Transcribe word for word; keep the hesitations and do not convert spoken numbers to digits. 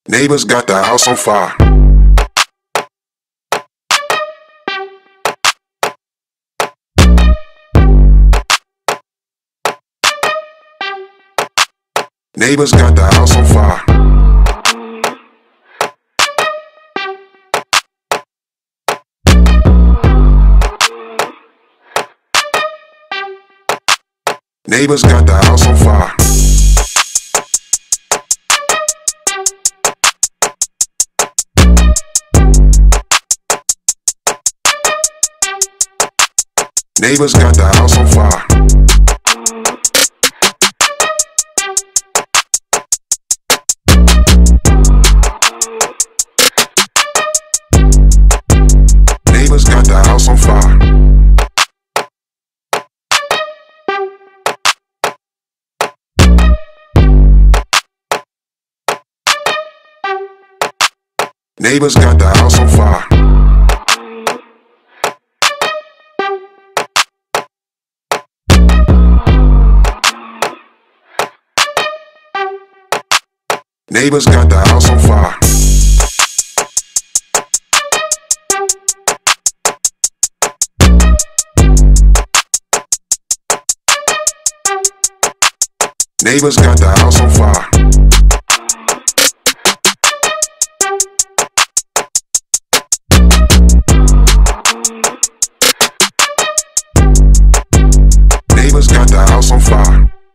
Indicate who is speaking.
Speaker 1: Neighbors got the house on fire. Neighbors got the house on fire. Neighbors got the house on fire. Neighbors got the house on fire. Neighbors got the house on fire. Neighbors got the house on fire. Neighbors got the house on fire. Neighbors got the house on fire. Neighbors got the house on fire.